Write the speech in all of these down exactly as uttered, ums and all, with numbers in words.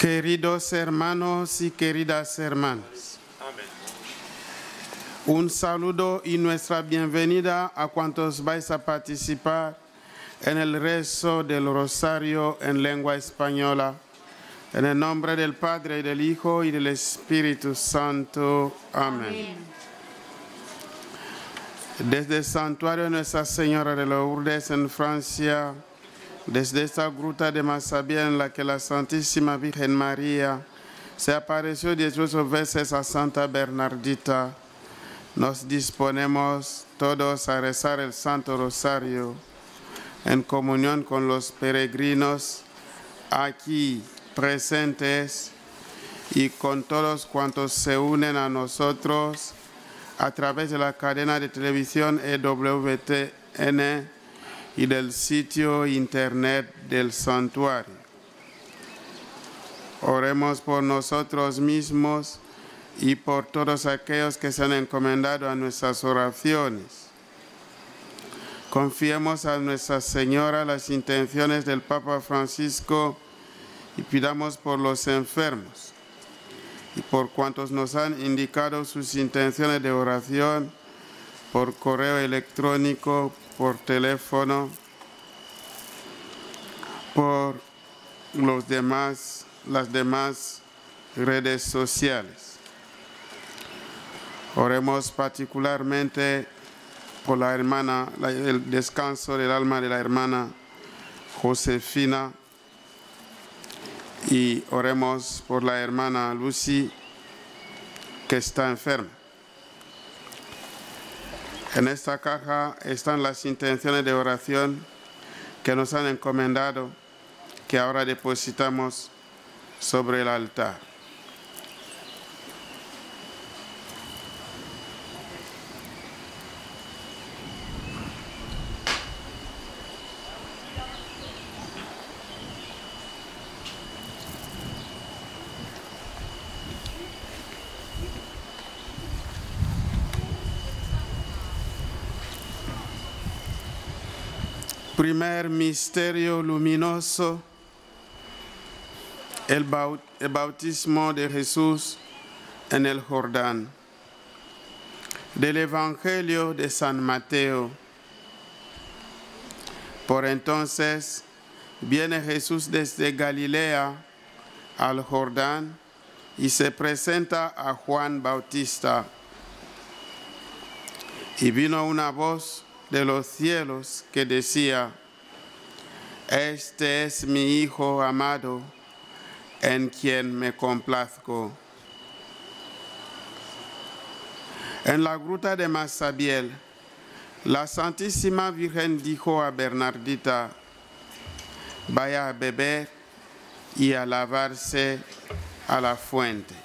Queridos hermanos y queridas hermanas, Amén. un saludo y nuestra bienvenida a cuantos vais a participar en el rezo del rosario en lengua española. En el nombre del Padre, y del Hijo, y del Espíritu Santo. Amén. Amén. Desde el santuario de Nuestra Señora de Lourdes en Francia, desde esta gruta de Massabielle en la que la Santísima Virgen María se apareció dieciocho veces a Santa Bernardita, nos disponemos todos a rezar el Santo Rosario en comunión con los peregrinos aquí presentes y con todos cuantos se unen a nosotros a través de la cadena de televisión E W T N y del sitio internet del santuario. Oremos por nosotros mismos y por todos aquellos que se han encomendado a nuestras oraciones. Confiemos a Nuestra Señora las intenciones del Papa Francisco y pidamos por los enfermos y por cuantos nos han indicado sus intenciones de oración por correo electrónico, por teléfono, por los demás, las demás redes sociales. Oremos particularmente por la hermana, la, el descanso del alma de la hermana Josefina, y oremos por la hermana Lucy, que está enferma. En esta caja están las intenciones de oración que nos han encomendado, que ahora depositamos sobre el altar. Primer misterio luminoso, el bautismo de Jesús en el Jordán. Del Evangelio de San Mateo. Por entonces viene Jesús desde Galilea al Jordán y se presenta a Juan Bautista. Y vino una voz de los cielos que decía: este es mi Hijo amado, en quien me complazco. En la gruta de Massabielle, la Santísima Virgen dijo a Bernardita: vaya a beber y a lavarse a la fuente.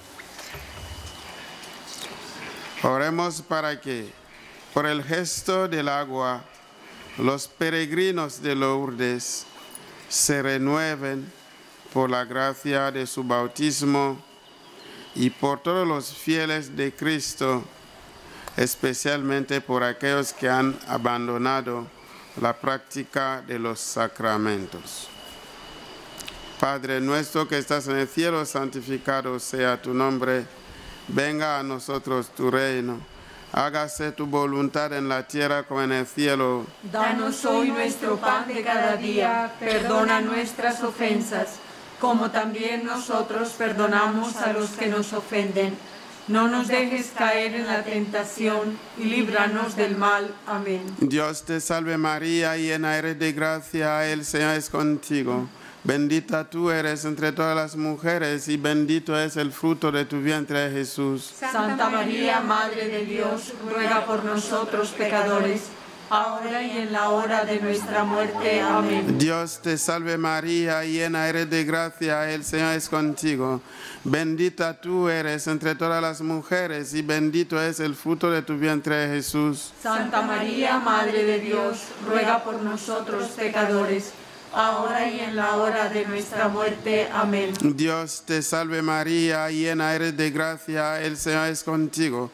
Oremos para que, por el gesto del agua, los peregrinos de Lourdes se renueven por la gracia de su bautismo y por todos los fieles de Cristo, especialmente por aquellos que han abandonado la práctica de los sacramentos. Padre nuestro que estás en el cielo, santificado sea tu nombre. Venga a nosotros tu reino. Hágase tu voluntad en la tierra como en el cielo. Danos hoy nuestro pan de cada día. Perdona nuestras ofensas, como también nosotros perdonamos a los que nos ofenden. No nos dejes caer en la tentación y líbranos del mal. Amén. Dios te salve María, llena eres de gracia, el Señor es contigo. Bendita tú eres entre todas las mujeres y bendito es el fruto de tu vientre, Jesús. Santa María, Madre de Dios, ruega por nosotros pecadores, ahora y en la hora de nuestra muerte. Amén. Dios te salve María, llena eres de gracia, el Señor es contigo. Bendita tú eres entre todas las mujeres y bendito es el fruto de tu vientre, Jesús. Santa María, Madre de Dios, ruega por nosotros pecadores, ahora y en la hora de nuestra muerte. Amén. Dios te salve María, llena eres de gracia, el Señor es contigo.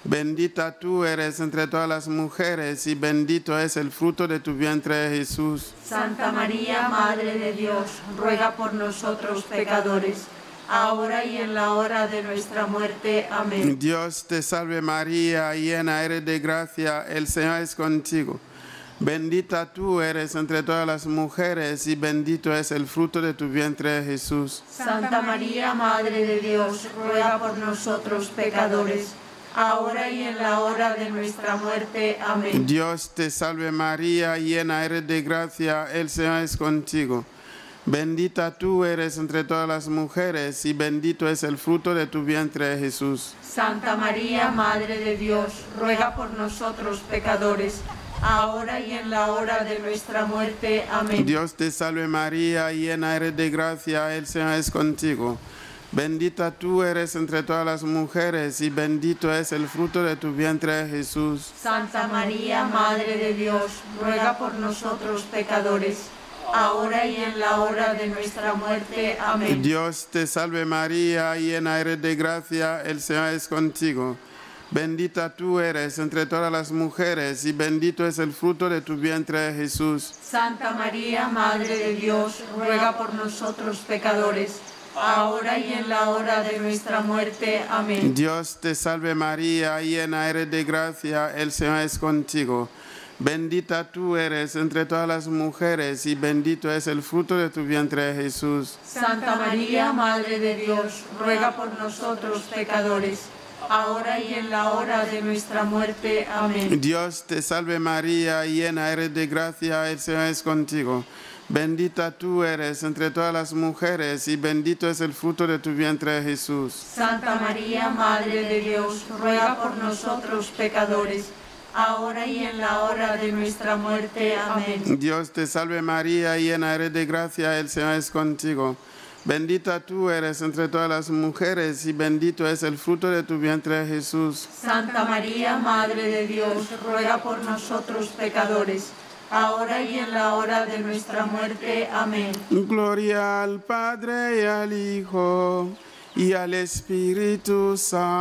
Bendita tú eres entre todas las mujeres y bendito es el fruto de tu vientre, Jesús. Santa María, Madre de Dios, ruega por nosotros pecadores, ahora y en la hora de nuestra muerte. Amén. Dios te salve María, llena eres de gracia, el Señor es contigo. Bendita tú eres entre todas las mujeres y bendito es el fruto de tu vientre, Jesús. Santa María, Madre de Dios, ruega por nosotros pecadores, ahora y en la hora de nuestra muerte. Amén. Dios te salve María, llena eres de gracia, el Señor es contigo. Bendita tú eres entre todas las mujeres y bendito es el fruto de tu vientre, Jesús. Santa María, Madre de Dios, ruega por nosotros pecadores, ahora y en la hora de nuestra muerte. Amén. Dios te salve María, llena eres de gracia, el Señor es contigo. Bendita tú eres entre todas las mujeres y bendito es el fruto de tu vientre, Jesús. Santa María, Madre de Dios, ruega por nosotros pecadores, ahora y en la hora de nuestra muerte. Amén. Dios te salve María, llena eres de gracia, el Señor es contigo. Bendita tú eres entre todas las mujeres y bendito es el fruto de tu vientre, Jesús. Santa María, Madre de Dios, ruega por nosotros pecadores, ahora y en la hora de nuestra muerte. Amén. Dios te salve María, llena eres de gracia, el Señor es contigo. Bendita tú eres entre todas las mujeres y bendito es el fruto de tu vientre, Jesús. Santa María, Madre de Dios, ruega por nosotros pecadores, ahora y en la hora de nuestra muerte. Amén. Dios te salve María, llena eres de gracia, el Señor es contigo. Bendita tú eres entre todas las mujeres y bendito es el fruto de tu vientre, Jesús. Santa María, Madre de Dios, ruega por nosotros pecadores, ahora y en la hora de nuestra muerte. Amén. Dios te salve María, llena eres de gracia, el Señor es contigo. Bendita tú eres entre todas las mujeres y bendito es el fruto de tu vientre, Jesús. Santa María, Madre de Dios, ruega por nosotros pecadores, ahora y en la hora de nuestra muerte. Amén. Gloria al Padre y al Hijo y al Espíritu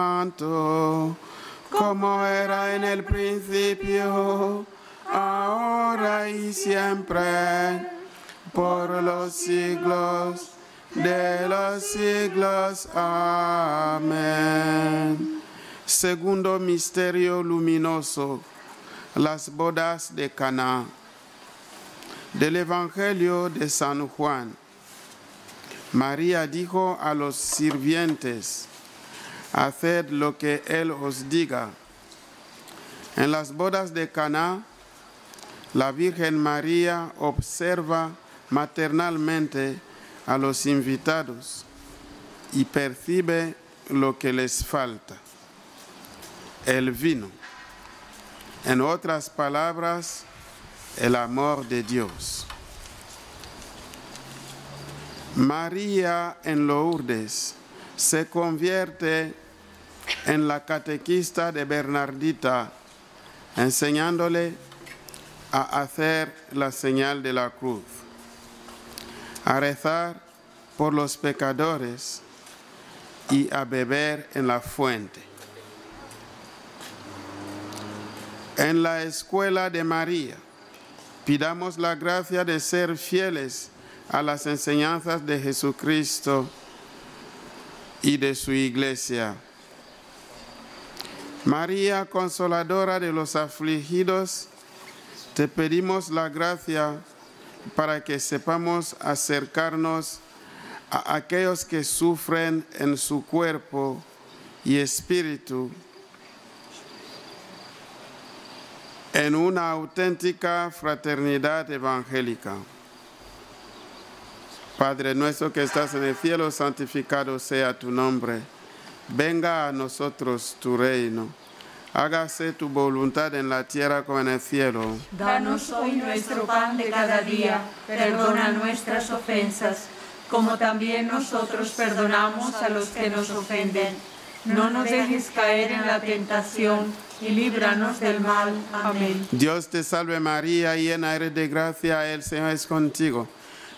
Santo, como era en el principio, ahora y siempre, por los siglos de los siglos. Amén. Segundo misterio luminoso, las bodas de Caná. Del Evangelio de San Juan. María dijo a los sirvientes: haced lo que él os diga. En las bodas de Caná, la Virgen María observa maternalmente a los invitados y percibe lo que les falta: el vino. En otras palabras, el amor de Dios. María en Lourdes se convierte en la catequista de Bernardita, enseñándole a hacer la señal de la cruz, a rezar por los pecadores y a beber en la fuente. En la escuela de María, pidamos la gracia de ser fieles a las enseñanzas de Jesucristo y de su iglesia. María, consoladora de los afligidos, te pedimos la gracia para que sepamos acercarnos a aquellos que sufren en su cuerpo y espíritu en una auténtica fraternidad evangélica. Padre nuestro que estás en el cielo, santificado sea tu nombre. Venga a nosotros tu reino. Hágase tu voluntad en la tierra como en el cielo. Danos hoy nuestro pan de cada día. Perdona nuestras ofensas, como también nosotros perdonamos a los que nos ofenden. No nos dejes caer en la tentación y líbranos del mal. Amén. Dios te salve María, llena eres de gracia, el Señor es contigo.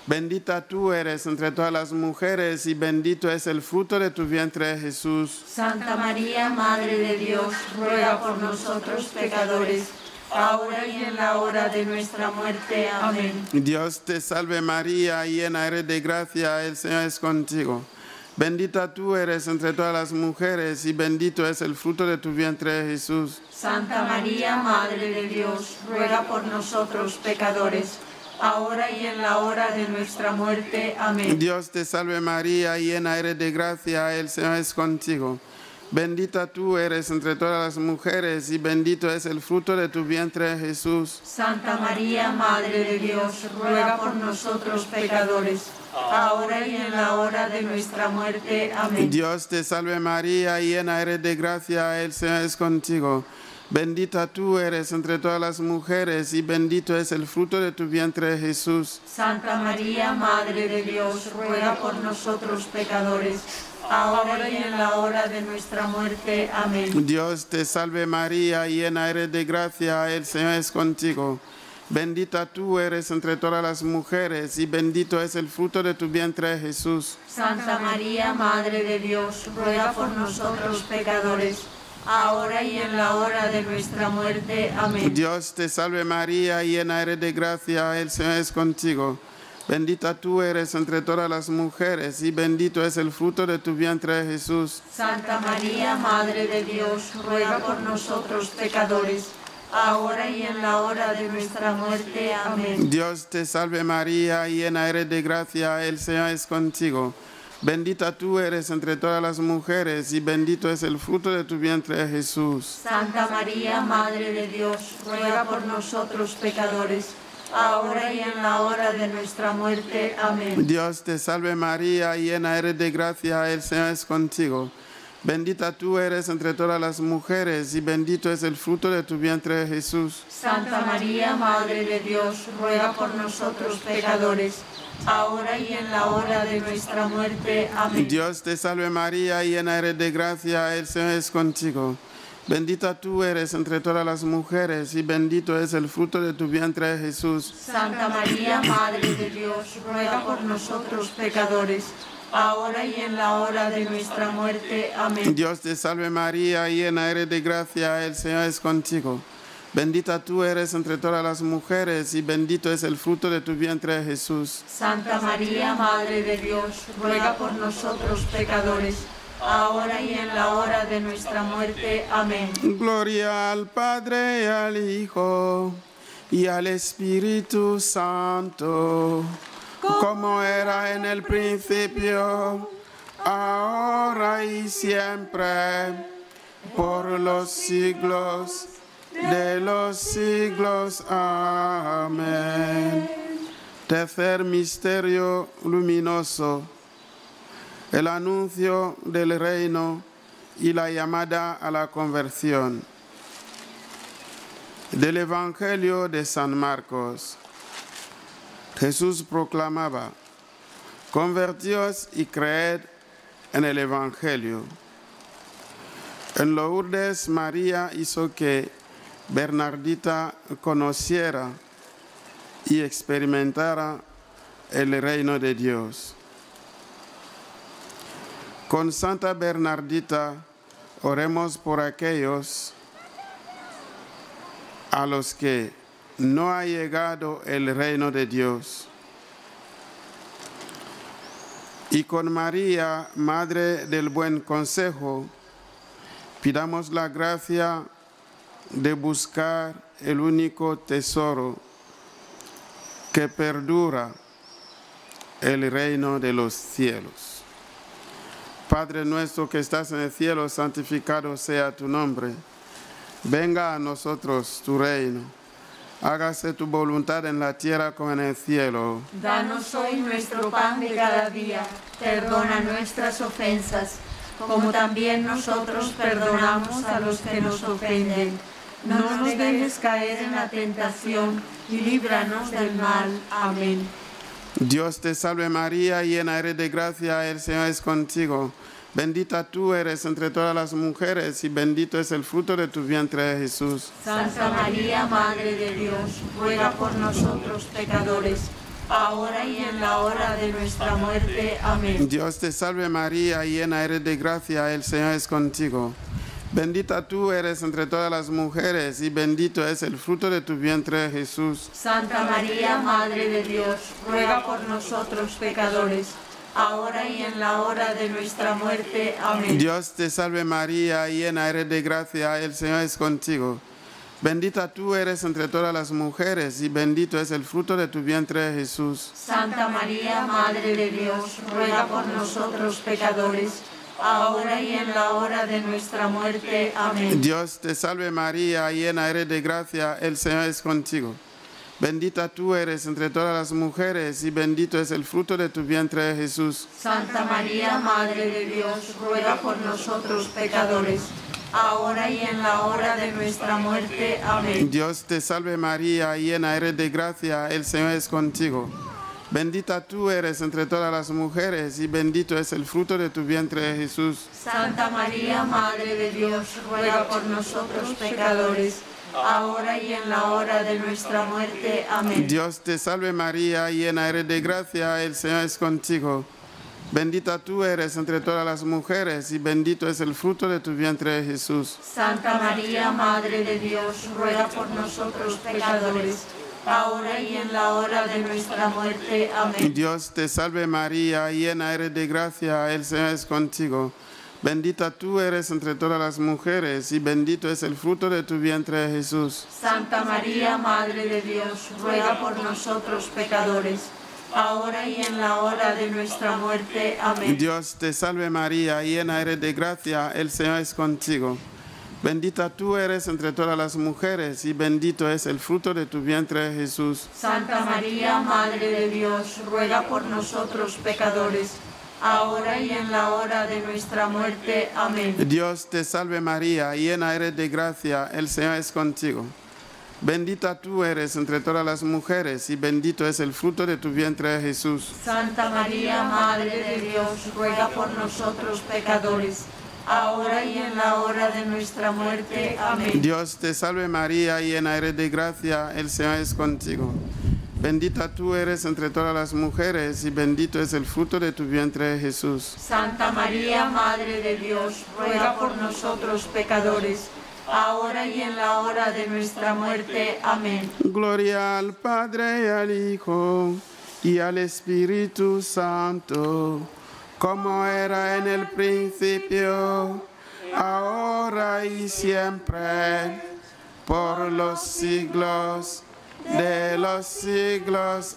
Bendita tú eres entre todas las mujeres y bendito es el fruto de tu vientre, Jesús. Santa María, Madre de Dios, ruega por nosotros pecadores, ahora y en la hora de nuestra muerte. Amén. Dios te salve María, llena eres de gracia, el Señor es contigo. Bendita tú eres entre todas las mujeres y bendito es el fruto de tu vientre, Jesús. Santa María, Madre de Dios, ruega por nosotros pecadores, ahora y en la hora de nuestra muerte. Amén. Dios te salve María, llena eres de gracia, el Señor es contigo. Bendita tú eres entre todas las mujeres y bendito es el fruto de tu vientre, Jesús. Santa María, Madre de Dios, ruega por nosotros pecadores, ahora y en la hora de nuestra muerte. Amén. Dios te salve María, llena eres de gracia, el Señor es contigo. Bendita tú eres entre todas las mujeres y bendito es el fruto de tu vientre, Jesús. Santa María, Madre de Dios, ruega por nosotros pecadores, ahora y en la hora de nuestra muerte. Amén. Dios te salve María, llena eres de gracia, el Señor es contigo. Bendita tú eres entre todas las mujeres y bendito es el fruto de tu vientre, Jesús. Santa María, Madre de Dios, ruega por nosotros pecadores, ahora y en la hora de nuestra muerte. Amén. Dios te salve María, llena eres de gracia, el Señor es contigo. Bendita tú eres entre todas las mujeres y bendito es el fruto de tu vientre, Jesús. Santa María, Madre de Dios, ruega por nosotros pecadores, ahora y en la hora de nuestra muerte. Amén. Dios te salve María, llena eres de gracia, el Señor es contigo. Bendita tú eres entre todas las mujeres y bendito es el fruto de tu vientre, Jesús. Santa María, Madre de Dios, ruega por nosotros pecadores, ahora y en la hora de nuestra muerte. Amén. Dios te salve María, llena eres de gracia, el Señor es contigo. Bendita tú eres entre todas las mujeres y bendito es el fruto de tu vientre, Jesús. Santa María, Madre de Dios, ruega por nosotros pecadores, ahora y en la hora de nuestra muerte. Amén. Dios te salve María, llena eres de gracia, el Señor es contigo. Bendita tú eres entre todas las mujeres y bendito es el fruto de tu vientre, Jesús. Santa María, Madre de Dios, ruega por nosotros pecadores, ahora y en la hora de nuestra muerte. Amén. Dios te salve María, llena eres de gracia, el Señor es contigo. Bendita tú eres entre todas las mujeres y bendito es el fruto de tu vientre, Jesús. Santa María, Madre de Dios, ruega por nosotros pecadores, ahora y en la hora de nuestra muerte. Amén. Gloria al Padre y al Hijo y al Espíritu Santo, como era en el principio, ahora y siempre, por los siglos de los siglos. Amén. Tercer misterio luminoso: el anuncio del reino y la llamada a la conversión. Del Evangelio de San Marcos. Jesús proclamaba: convertíos y creed en el Evangelio. En Lourdes, María hizo que Bernardita conociera y experimentara el reino de Dios. Con Santa Bernardita oremos por aquellos a los que no ha llegado el reino de Dios. Y con María, Madre del Buen Consejo, pidamos la gracia de buscar el único tesoro que perdura, el reino de los cielos. Padre nuestro que estás en el cielo, santificado sea tu nombre. Venga a nosotros tu reino. Hágase tu voluntad en la tierra como en el cielo. Danos hoy nuestro pan de cada día. Perdona nuestras ofensas, como también nosotros perdonamos a los que nos ofenden. No nos dejes caer en la tentación y líbranos del mal. Amén. Dios te salve María, llena eres de gracia, el Señor es contigo. Bendita tú eres entre todas las mujeres y bendito es el fruto de tu vientre, Jesús. Santa María, Madre de Dios, ruega por nosotros pecadores, ahora y en la hora de nuestra muerte. Amén. Dios te salve María, llena eres de gracia, el Señor es contigo. Bendita tú eres entre todas las mujeres y bendito es el fruto de tu vientre, Jesús. Santa María, Madre de Dios, ruega por nosotros pecadores, ahora y en la hora de nuestra muerte. Amén. Dios te salve María, llena eres de gracia, el Señor es contigo. Bendita tú eres entre todas las mujeres y bendito es el fruto de tu vientre, Jesús. Santa María, Madre de Dios, ruega por nosotros pecadores, ahora y en la hora de nuestra muerte. Amén. Dios te salve María, llena eres de gracia, el Señor es contigo. Bendita tú eres entre todas las mujeres y bendito es el fruto de tu vientre, Jesús. Santa María, Madre de Dios, ruega por nosotros pecadores, ahora y en la hora de nuestra muerte. Amén. Dios te salve María, llena eres de gracia, el Señor es contigo. Bendita tú eres entre todas las mujeres y bendito es el fruto de tu vientre, Jesús. Santa María, Madre de Dios, ruega por nosotros pecadores, ahora y en la hora de nuestra muerte. Amén. Dios te salve María, llena eres de gracia, el Señor es contigo. Bendita tú eres entre todas las mujeres y bendito es el fruto de tu vientre, Jesús. Santa María, Madre de Dios, ruega por nosotros pecadores, ahora y en la hora de nuestra muerte. Amén. Dios te salve María, llena eres de gracia, el Señor es contigo. Bendita tú eres entre todas las mujeres y bendito es el fruto de tu vientre, Jesús. Santa María, Madre de Dios, ruega por nosotros pecadores, ahora y en la hora de nuestra muerte. Amén. Dios te salve María, llena eres de gracia, el Señor es contigo. Bendita tú eres entre todas las mujeres y bendito es el fruto de tu vientre, Jesús. Santa María, Madre de Dios, ruega por nosotros pecadores, ahora y en la hora de nuestra muerte. Amén. Dios te salve María, llena eres de gracia, el Señor es contigo. Bendita tú eres entre todas las mujeres y bendito es el fruto de tu vientre, Jesús. Santa María, Madre de Dios, ruega por nosotros pecadores, ahora y en la hora de nuestra muerte. Amén. Dios te salve María, llena eres de gracia, el Señor es contigo. Bendita tú eres entre todas las mujeres y bendito es el fruto de tu vientre, Jesús. Santa María, Madre de Dios, ruega por nosotros pecadores, ahora y en la hora de nuestra muerte. Amén. Gloria al Padre y al Hijo y al Espíritu Santo, como era en el principio, ahora y siempre, por los siglos de los siglos.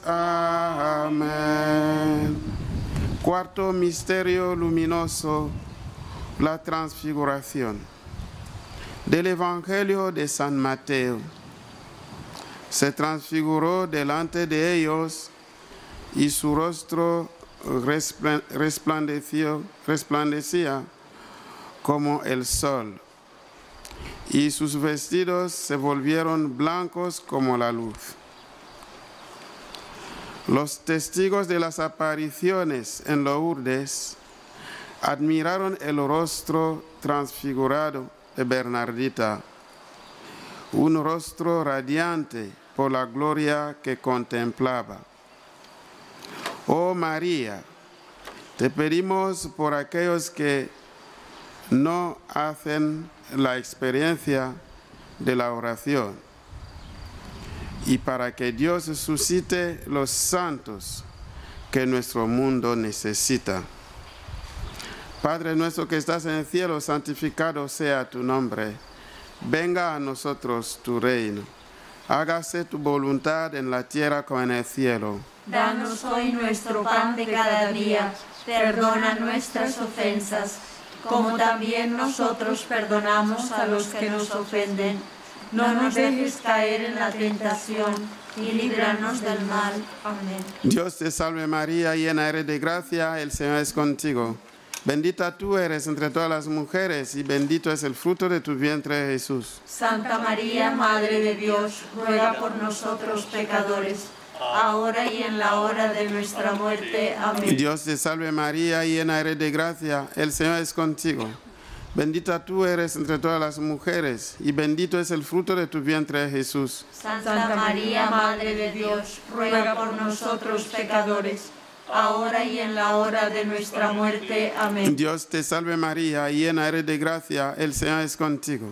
Amén. Cuarto misterio luminoso, la transfiguración. Del Evangelio de San Mateo. Se transfiguró delante de ellos y su rostro resplandeció, resplandecía como el sol, y sus vestidos se volvieron blancos como la luz. Los testigos de las apariciones en Lourdes admiraron el rostro transfigurado de Bernardita, un rostro radiante por la gloria que contemplaba. Oh María, te pedimos por aquellos que no hacen la experiencia de la oración y para que Dios suscite los santos que nuestro mundo necesita. Padre nuestro que estás en el cielo, santificado sea tu nombre. Venga a nosotros tu reino. Hágase tu voluntad en la tierra como en el cielo. Danos hoy nuestro pan de cada día. Perdona nuestras ofensas, como también nosotros perdonamos a los que nos ofenden. No nos dejes caer en la tentación y líbranos del mal. Amén. Dios te salve María, llena eres de gracia, el Señor es contigo. Bendita tú eres entre todas las mujeres y bendito es el fruto de tu vientre, Jesús. Santa María, Madre de Dios, ruega por nosotros pecadores, ahora y en la hora de nuestra muerte. Amén. Dios te salve María, llena eres de gracia, el Señor es contigo. Bendita tú eres entre todas las mujeres, y bendito es el fruto de tu vientre, Jesús. Santa María, Madre de Dios, ruega por nosotros pecadores, ahora y en la hora de nuestra muerte. Amén. Dios te salve María, llena eres de gracia, el Señor es contigo.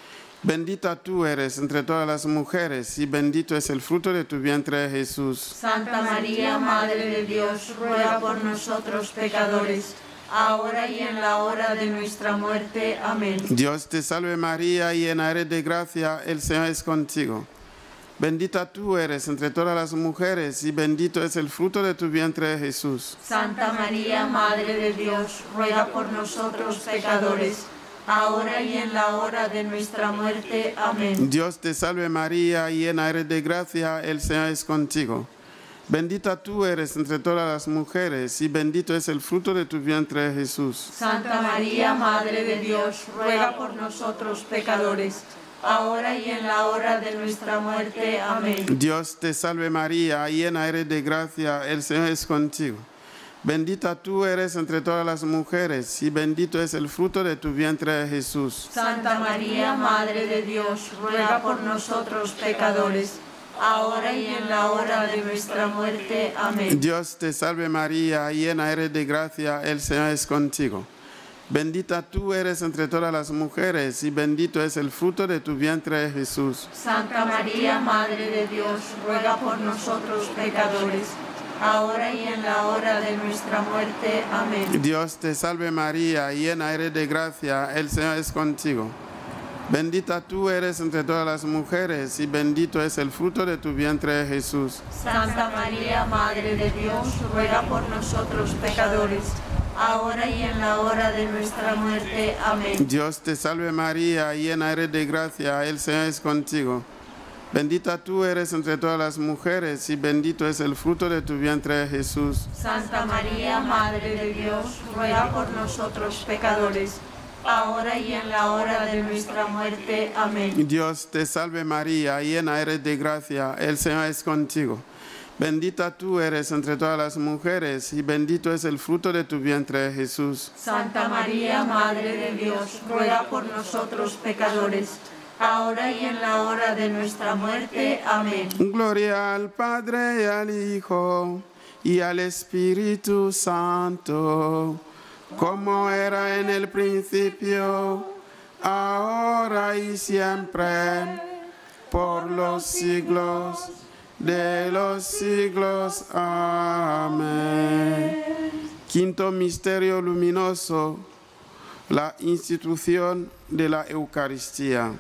Bendita tú eres entre todas las mujeres, y bendito es el fruto de tu vientre, Jesús. Santa María, Madre de Dios, ruega por nosotros pecadores, ahora y en la hora de nuestra muerte. Amén. Dios te salve María, llena eres de gracia, el Señor es contigo. Bendita tú eres entre todas las mujeres, y bendito es el fruto de tu vientre, Jesús. Santa María, Madre de Dios, ruega por nosotros pecadores, ahora y en la hora de nuestra muerte. Amén. Dios te salve María, llena eres de gracia, el Señor es contigo. Bendita tú eres entre todas las mujeres, y bendito es el fruto de tu vientre, Jesús. Santa María, Madre de Dios, ruega por nosotros pecadores, ahora y en la hora de nuestra muerte. Amén. Dios te salve María, llena eres de gracia, el Señor es contigo. Bendita tú eres entre todas las mujeres, y bendito es el fruto de tu vientre, Jesús. Santa María, Madre de Dios, ruega por nosotros pecadores, ahora y en la hora de nuestra muerte. Amén. Dios te salve María, llena eres de gracia, el Señor es contigo. Bendita tú eres entre todas las mujeres, y bendito es el fruto de tu vientre, Jesús. Santa María, Madre de Dios, ruega por nosotros pecadores, ahora y en la hora de nuestra muerte. Amén. Dios te salve María, llena eres de gracia, el Señor es contigo. Bendita tú eres entre todas las mujeres, y bendito es el fruto de tu vientre, Jesús. Santa María, Madre de Dios, ruega por nosotros pecadores, ahora y en la hora de nuestra muerte. Amén. Dios te salve María, llena eres de gracia, el Señor es contigo. Bendita tú eres entre todas las mujeres, y bendito es el fruto de tu vientre, Jesús. Santa María, Madre de Dios, ruega por nosotros pecadores, ahora y en la hora de nuestra muerte. Amén. Dios te salve María, llena eres de gracia, el Señor es contigo. Bendita tú eres entre todas las mujeres, y bendito es el fruto de tu vientre, Jesús. Santa María, Madre de Dios, ruega por nosotros pecadores, ahora y en la hora de nuestra muerte. Amén. Gloria al Padre, y al Hijo, y al Espíritu Santo, como era en el principio, ahora y siempre, por los siglos de los siglos. Amén. Quinto misterio luminoso, la institución de la Eucaristía.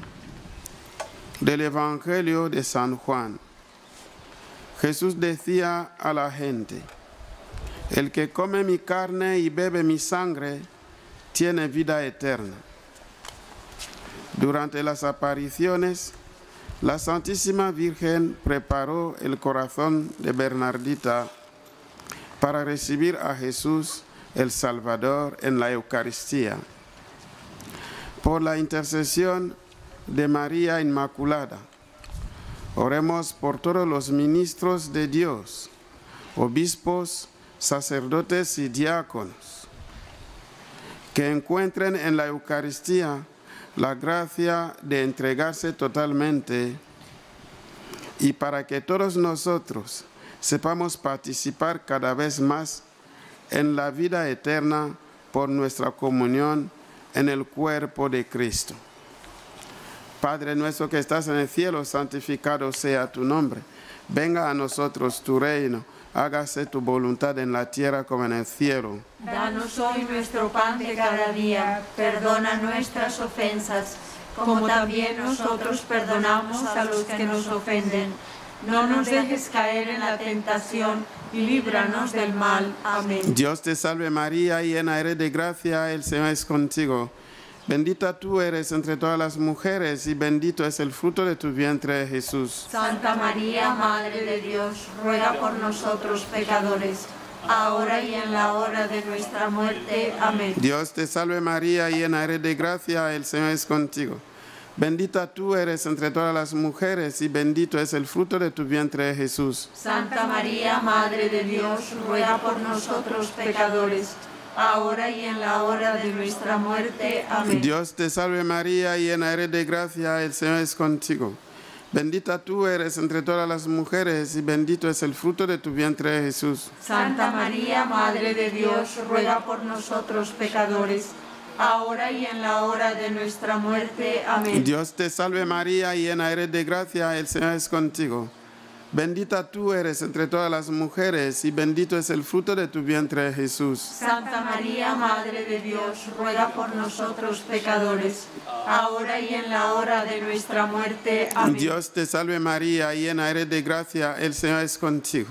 Del Evangelio de San Juan. Jesús decía a la gente: el que come mi carne y bebe mi sangre tiene vida eterna. Durante las apariciones, la Santísima Virgen preparó el corazón de Bernardita para recibir a Jesús el Salvador en la Eucaristía. Por la intercesión de María Inmaculada, oremos por todos los ministros de Dios, obispos, sacerdotes y diáconos, que encuentren en la Eucaristía la gracia de entregarse totalmente, y para que todos nosotros sepamos participar cada vez más en la vida eterna por nuestra comunión en el cuerpo de Cristo. Padre nuestro que estás en el cielo, santificado sea tu nombre. Venga a nosotros tu reino. Hágase tu voluntad en la tierra como en el cielo. Danos hoy nuestro pan de cada día. Perdona nuestras ofensas, como también nosotros perdonamos a los que nos ofenden. No nos dejes caer en la tentación y líbranos del mal. Amén. Dios te salve María, llena eres de gracia, el Señor es contigo. Bendita tú eres entre todas las mujeres, y bendito es el fruto de tu vientre, Jesús. Santa María, Madre de Dios, ruega por nosotros pecadores, ahora y en la hora de nuestra muerte. Amén. Dios te salve María, llena eres de gracia, el Señor es contigo. Bendita tú eres entre todas las mujeres, y bendito es el fruto de tu vientre, Jesús. Santa María, Madre de Dios, ruega por nosotros pecadores, ahora y en la hora de nuestra muerte. Amén. Dios te salve María, llena eres de gracia, el Señor es contigo. Bendita tú eres entre todas las mujeres y bendito es el fruto de tu vientre, Jesús. Santa María, Madre de Dios, ruega por nosotros pecadores, ahora y en la hora de nuestra muerte. Amén. Dios te salve María, llena eres de gracia, el Señor es contigo. Bendita tú eres entre todas las mujeres y bendito es el fruto de tu vientre, Jesús. Santa María, Madre de Dios, ruega por nosotros pecadores, ahora y en la hora de nuestra muerte. Amén. Dios te salve María, llena eres de gracia, el Señor es contigo.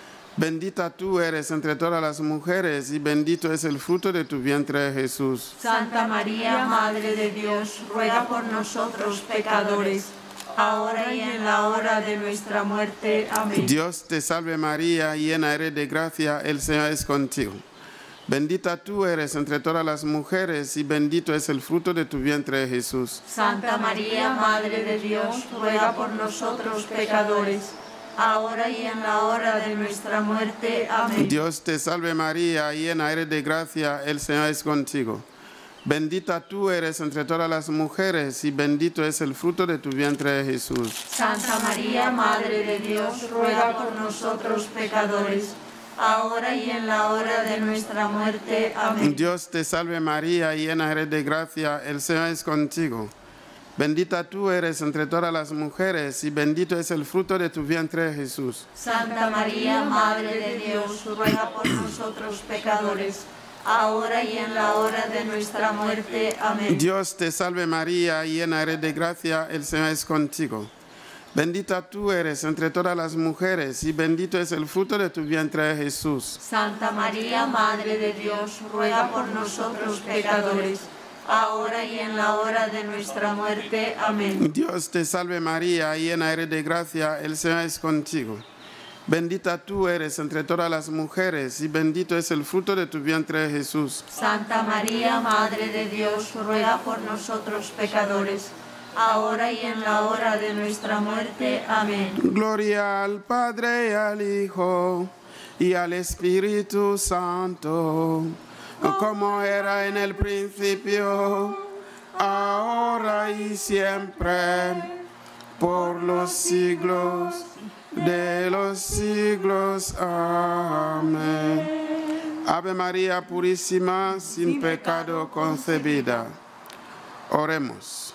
Bendita tú eres entre todas las mujeres y bendito es el fruto de tu vientre, Jesús. Santa María, Madre de Dios, ruega por nosotros pecadores, ahora y en la hora de nuestra muerte. Amén. Dios te salve María, llena eres de gracia, el Señor es contigo. Bendita tú eres entre todas las mujeres y bendito es el fruto de tu vientre, Jesús. Santa María, Madre de Dios, ruega por nosotros pecadores, ahora y en la hora de nuestra muerte. Amén. Dios te salve María, llena eres de gracia, el Señor es contigo. Bendita tú eres entre todas las mujeres y bendito es el fruto de tu vientre, Jesús. Santa María, Madre de Dios, ruega por nosotros pecadores, ahora y en la hora de nuestra muerte. Amén. Dios te salve María, llena eres de gracia, el Señor es contigo. Bendita tú eres entre todas las mujeres y bendito es el fruto de tu vientre, Jesús. Santa María, Madre de Dios, ruega por nosotros pecadores, ahora y en la hora de nuestra muerte. Amén. Dios te salve María, llena eres de gracia, el Señor es contigo. Bendita tú eres entre todas las mujeres y bendito es el fruto de tu vientre, Jesús. Santa María, Madre de Dios, ruega por nosotros pecadores, ahora y en la hora de nuestra muerte. Amén. Dios te salve María, llena eres de gracia, el Señor es contigo. Bendita tú eres entre todas las mujeres y bendito es el fruto de tu vientre, Jesús. Santa María, Madre de Dios, ruega por nosotros pecadores, ahora y en la hora de nuestra muerte. Amén. Gloria al Padre y al Hijo y al Espíritu Santo, como era en el principio, ahora y siempre, por los siglos de los siglos. Amén. Ave María Purísima, sin pecado concebida. Oremos.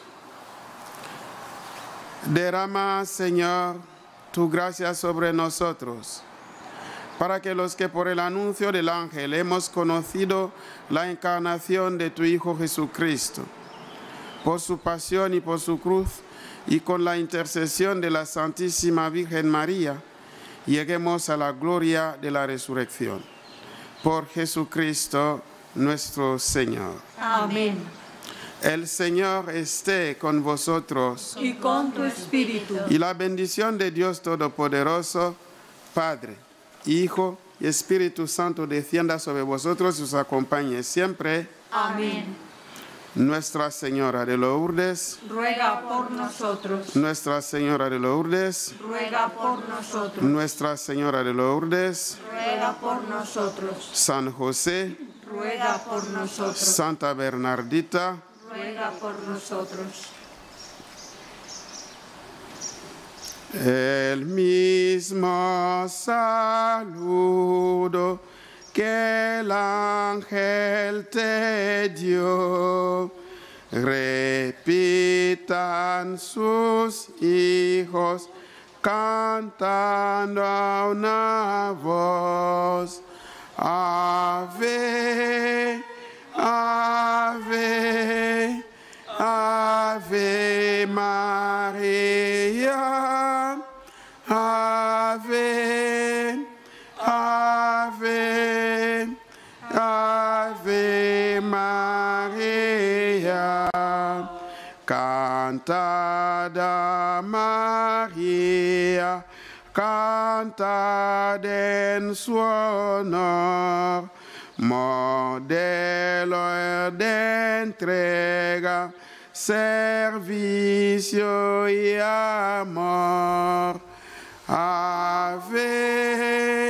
Derrama, Señor, tu gracia sobre nosotros, para que los que por el anuncio del ángel hemos conocido la encarnación de tu Hijo Jesucristo, por su pasión y por su cruz, y con la intercesión de la Santísima Virgen María, lleguemos a la gloria de la resurrección. Por Jesucristo nuestro Señor. Amén. El Señor esté con vosotros. Y con tu espíritu. Y la bendición de Dios Todopoderoso, Padre, Hijo y Espíritu Santo descienda sobre vosotros y os acompañe siempre. Amén. Nuestra Señora de Lourdes, ruega por nosotros. Nuestra Señora de Lourdes, ruega por nosotros. Nuestra Señora de Lourdes, ruega por nosotros. San José, ruega por nosotros. Santa Bernardita, ruega por nosotros. El mismo saludo que el ángel te dio, repitan sus hijos cantando a una voz. Ave, ave, ave María, ave, ave, ave María, cantada María, cantad en su honor, modelo de entrega, servicio y amor. Ave,